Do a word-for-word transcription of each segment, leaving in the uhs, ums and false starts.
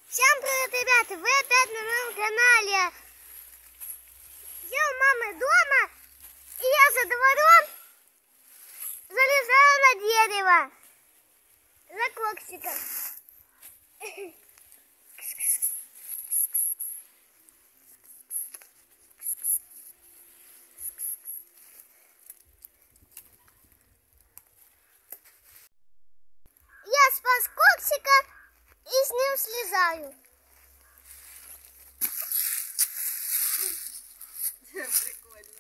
Всем привет, ребята! Вы опять на моем канале. Я у мамы дома, и я за двором залезаю на дерево за коксиком. Я спас коксика и с ним слезаю. Прикольно.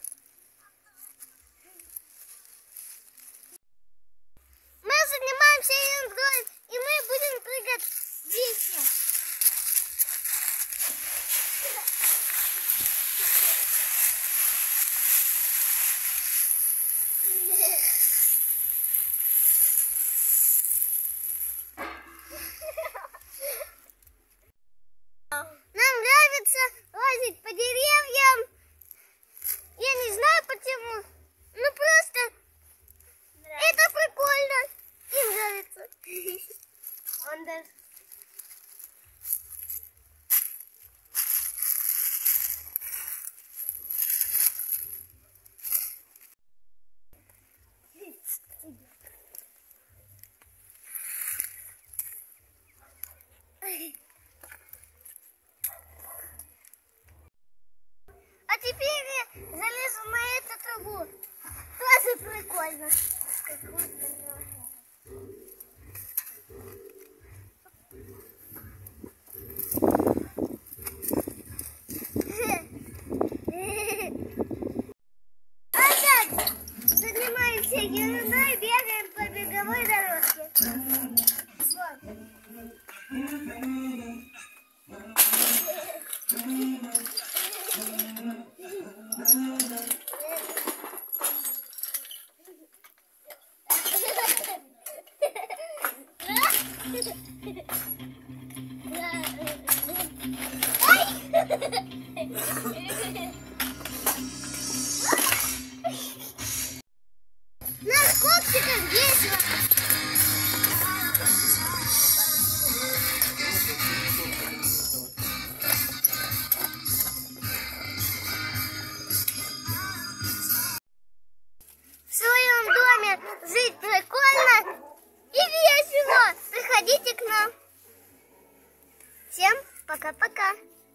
Мы занимаемся ерундой, и мы будем прыгать вместе. Нам нравится лазить по деревьям. Я не знаю почему, ну просто нравится. Это прикольно. Им нравится. Он даже... А теперь я залезу на эту трубу. Тоже прикольно. Опять занимаемся ерундой, бегаем по беговой дорожке. Наш коксиком весело. В своем доме жить прикольно и весело. Приходите к нам. Всем пока-пока.